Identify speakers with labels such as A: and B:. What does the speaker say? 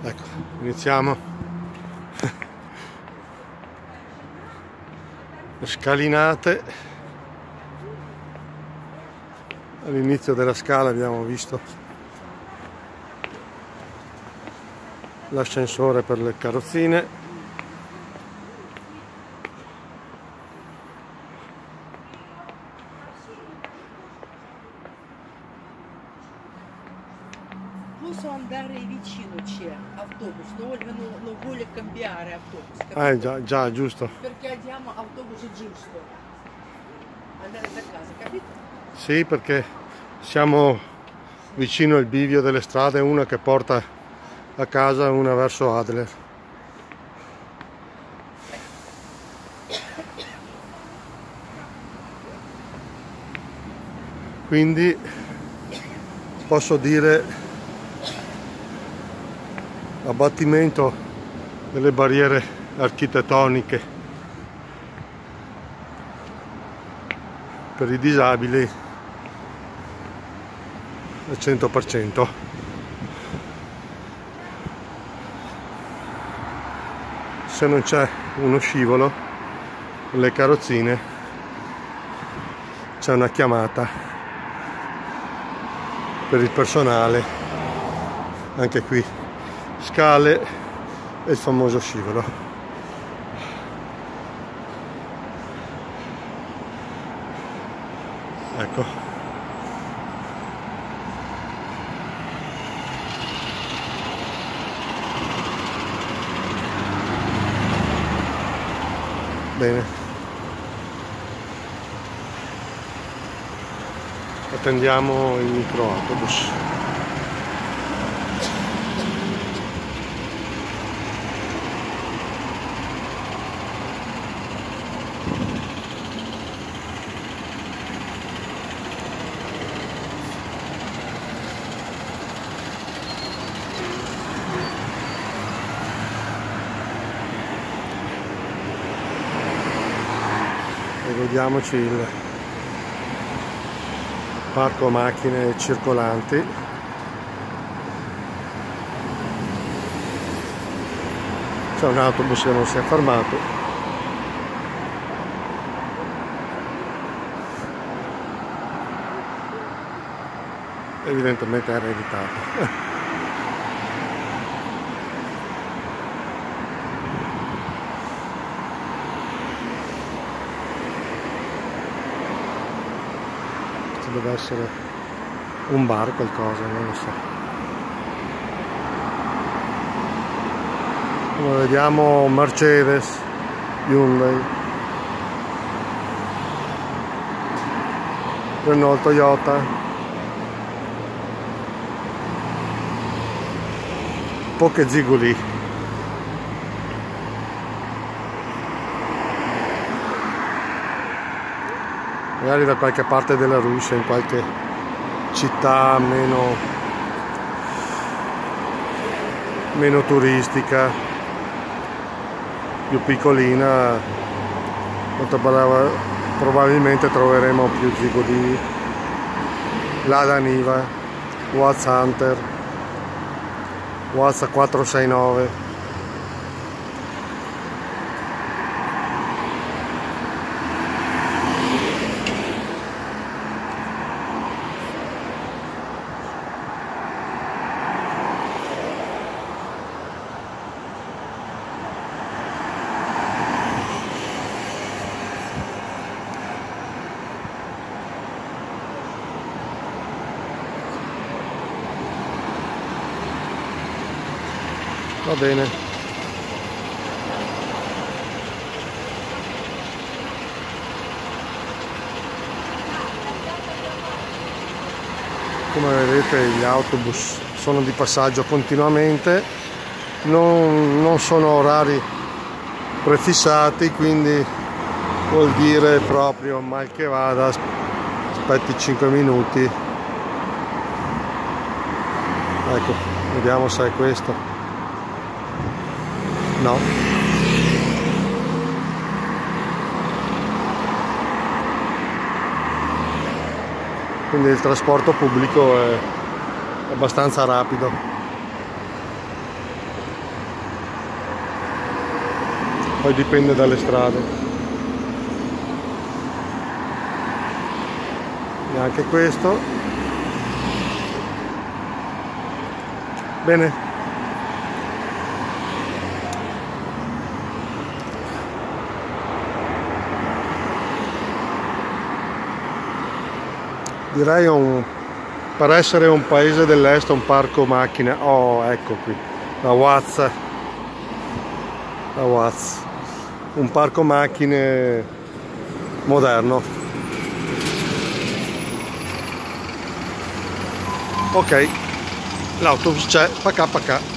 A: Ecco, iniziamo. Le scalinate. All'inizio della scala abbiamo visto l'ascensore per le carrozzine.
B: Posso andare vicino, c'è autobus, non voglio cambiare autobus.
A: Già, giusto.
B: Perché andiamo autobus giusto. Andare per casa, capito?
A: Sì, perché siamo vicino al bivio delle strade, una che porta a casa e una verso Adler. Quindi posso dire abbattimento delle barriere architettoniche per i disabili al 100%. Se non c'è uno scivolo, le carrozzine, c'è una chiamata per il personale, anche qui scale e il famoso scivolo. Ecco, bene, attendiamo il microautobus. E godiamoci il parco macchine circolanti. C'è un autobus che non si è fermato. Evidentemente è ereditato. Deve essere un bar, qualcosa, non lo so. Come vediamo, Mercedes, Hyundai, Renault, Toyota, poche Ziguli. Magari da qualche parte della Russia, in qualche città meno turistica, più piccolina, molto probabilmente troveremo più Ziguli, Lada Niva, Watts Hunter, Watts 469. Va bene. Come vedete gli autobus sono di passaggio continuamente, non sono orari prefissati, quindi vuol dire proprio mal che vada aspetti 5 minuti. Ecco, vediamo se è questo. No. Quindi il trasporto pubblico è abbastanza rapido. poi dipende dalle strade. E anche questo. Bene. Direi per essere un paese dell'est, un parco macchine. Oh, ecco qui la Watts, un parco macchine moderno. Ok, l'autobus c'è, pacà pacà.